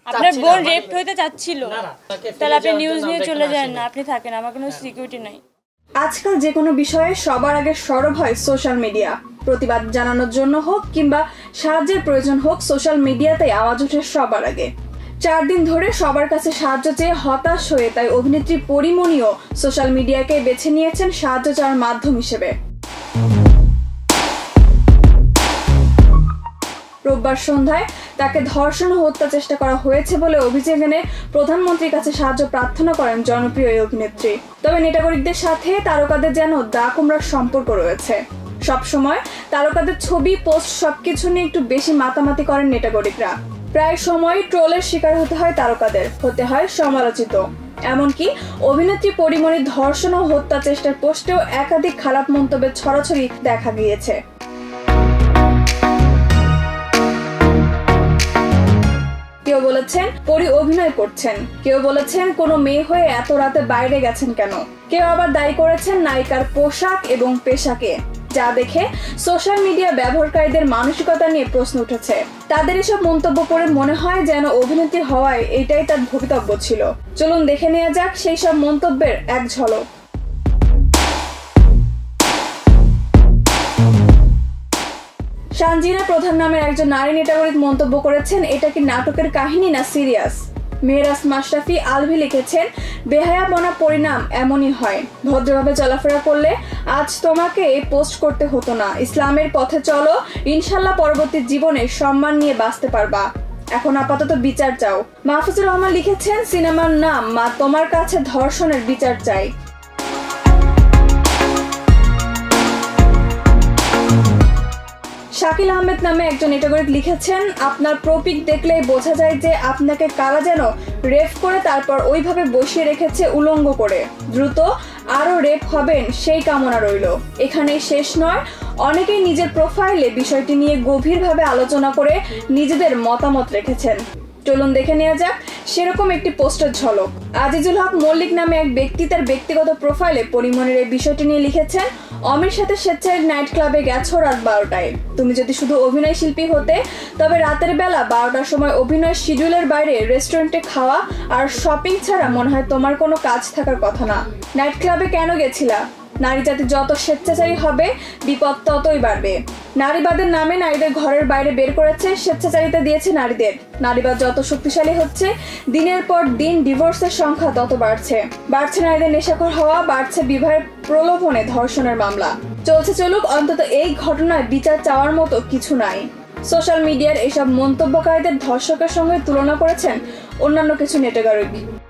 আপনার বোন রেপ হইতে চাচ্ছিল, তাহলে আপনি নিউজ নিয়ে চলে যান না, আপনি থাকেন, আমার কোনো সিকিউরিটি নাই। আজকাল যে কোনো বিষয়ে সবার আগে সরব হয় সোশ্যাল মিডিয়া। প্রতিবাদ জানানোর জন্য হোক কিংবা সাহায্যের প্রয়োজন হোক, সোশ্যাল মিডিয়াতেই আওয়াজ ওঠে সবার আগে। 4 দিন ধরে সবার কাছে সাহায্য চেয়ে হতাশ হয়ে তাই অভিনেত্রী পরিমণিও সোশ্যাল মিডিয়াকে বেছে নিয়েছেন সাহায্য চাওয়ার মাধ্যম হিসেবে। রোববার সন্ধ্যায় তাকে ধর্ষণ ও হত্যা চেষ্টা করা হয়েছে বলে অভিযোগ এনে প্রধানমন্ত্রীর কাছে সাহায্য প্রার্থনা করেন জনপ্রিয় এই অভিনেত্রী। তবে নেটাগরিকদের সাথে তারকাদের যেন দা কুমড়ার সম্পর্ক রয়েছে। সবসময় তারকাদের ছবি, পোস্ট সবকিছু নিয়ে একটু বেশি মাতামাতি করেন নেটাগরিকরা। প্রায় সময় ট্রোলের শিকার হতে হয় তারকাদের, হতে হয় সমালোচিত। এমনকি অভিনেত্রী পরিমণির ধর্ষণ ও হত্যা চেষ্টার পোস্টেও একাধিক খারাপ মন্তব্যের ছড়াছড়ি দেখা গিয়েছে। কেউ বলেছেন পরি অভিনয় করছেন, কেউ বলেছেন কোনো মেয়ে হয়ে এত রাতে বাইরে গেছেন কেন, কেউ আবার দায়ী করেছেন নায়িকার পোশাক এবং পেশাকে, যা দেখে সোশ্যাল মিডিয়া ব্যবহারকারীদের মানসিকতা নিয়ে প্রশ্ন উঠেছে। তাদের এসব মন্তব্য করে মনে হয় যেন অভিনেত্রী হওয়ায় এটাই তার ভবিতব্য ছিল। চলুন দেখে নেওয়া যাক সেই সব মন্তব্যের এক ঝলক। সানজিনা প্রধান নামের একজন নারী নেটাগরিক মন্তব্য করেছেন, এটা কি নাটকের কাহিনী না সিরিয়াস। মেহরাজ মাশরাফি আলভি লিখেছেন, বেহায়াপনা পরিণাম এমনই হয়, ভদ্রভাবে চলাফেরা করলে আজ তোমাকে এই পোস্ট করতে হতো না। ইসলামের পথে চলো, ইনশাল্লাহ পরবর্তী জীবনে সম্মান নিয়ে বাঁচতে পারবা। এখন আপাতত বিচার চাও। মাহফুজুর রহমান লিখেছেন, সিনেমার নাম মা তোমার কাছে ধর্ষণের বিচার চাই। শাকিল আহমেদ নামে একজন নেটাগরিক লিখেছেন, আপনার প্রপিক দেখলেই বোঝা যায় যে আপনাকে কারা যেন রেপ করে তারপর ওইভাবে বসিয়ে রেখেছে উলঙ্গ করে। দ্রুত আরো রেপ হবেন সেই কামনা রইল। এখানেই শেষ নয়, অনেকেই নিজের প্রোফাইলে বিষয়টি নিয়ে গভীরভাবে আলোচনা করে নিজেদের মতামত রেখেছেন। চলুন দেখে নেওয়া যাক সেরকম একটি পোস্টের ঝলক। আজিজুল হক মল্লিক নামে এক ব্যক্তি তার ব্যক্তিগত প্রোফাইলে পরিমণির এই বিষয়টি নিয়ে লিখেছেন, অমির সাথে স্বেচ্ছায় নাইট ক্লাবে গেছো রাত 12টায়। তুমি যদি শুধু অভিনয় শিল্পী হতে, তবে রাতের বেলা 12টার সময় অভিনয় শিডিউলের বাইরে রেস্টুরেন্টে খাওয়া আর শপিং ছাড়া মনে হয় তোমার কোনো কাজ থাকার কথা না। নাইট ক্লাবে কেন গেছিলা? নারী জাতি যত স্বেচ্ছাচারী হবে বিপদ ততই বাড়বে। নারীবাদের নামে নারীদের ঘরের বাইরে বের করেছে, স্বেচ্ছাচারিতা দিয়েছে নারীদের। নারীবাদ যত শক্তিশালী হচ্ছে, দিনের পর দিন ডিভোর্সের সংখ্যা তত বাড়ছে। বাড়ছে নারীদের নেশাখোর হওয়া, বাড়ছে বিবাহের প্রলোভনে ধর্ষণের মামলা। চলুক, অন্তত এই ঘটনায় বিচার চাওয়ার মতো কিছু নাই। সোশ্যাল মিডিয়ার এসব মন্তব্যকারীদের ধর্ষকের সঙ্গে তুলনা করেছেন অন্যান্য কিছু নেটাগরিক।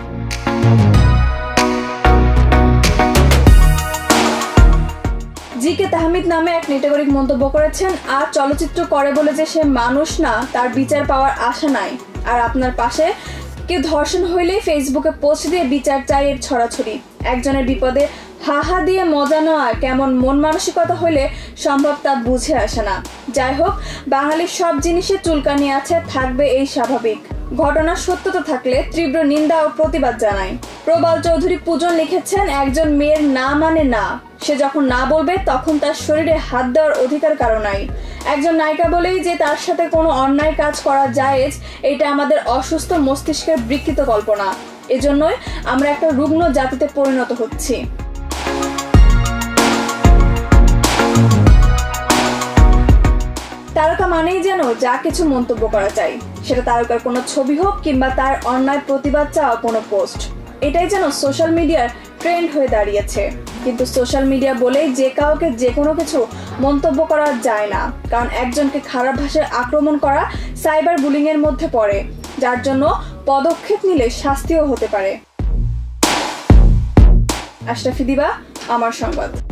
জিকে তাহমিদ নামে এক নেটাগরিক মন্তব্য করেছেন, আর চলচ্চিত্র করে বলে যে সে মানুষ না, তার বিচার পাওয়ার আশা নাই। আর আপনার পাশে কেউ ধর্ষণ হইলেই ফেসবুকে পোস্ট দিয়ে বিচার চাই এর ছড়াছড়ি। একজনের বিপদে হাহা দিয়ে মজা নেওয়া কেমন মন মানসিকতা হইলে সম্ভব তা বুঝে আসে না। যাই হোক, বাঙালির সব জিনিসে চুলকানি আছে, থাকবে এই স্বাভাবিক। ঘটনার সত্যতা থাকলে তীব্র নিন্দা ও প্রতিবাদ জানায়। প্রবাল চৌধুরী পূজন লিখেছেন, একজন মেয়ের না মানে না, সে যখন না বলবে তখন তার শরীরে হাত দেওয়ার অধিকার কারো নাই। একজন নায়িকা বলেই যে তার সাথে কোনো অন্যায় কাজ করা জায়েজ, এটা আমাদের অসুস্থ মস্তিষ্কের বিকৃত কল্পনা। এজন্যই আমরা একটা রুগ্ন জাতিতে পরিণত হচ্ছি। তারকা মানেই যেন যা কিছু মন্তব্য করা চাই, সেটা তারকার কোনো ছবি হোক কিংবা তার অন্যায় প্রতিবাদ চাওয়া কোনো পোস্ট। এটাই যেন সোশ্যাল মিডিয়ার ট্রেন্ড হয়ে দাঁড়িয়েছে। কিন্তু সোশ্যাল মিডিয়া বলেই যে কাউকে যে কোনো কিছু মন্তব্য করা যায় না, কারণ একজনকে খারাপ ভাষায় আক্রমণ করা সাইবার বুলিং এর মধ্যে পড়ে, যার জন্য পদক্ষেপ নিলে শাস্তিও হতে পারে। আশরাফি দিবা, আমার সংবাদ।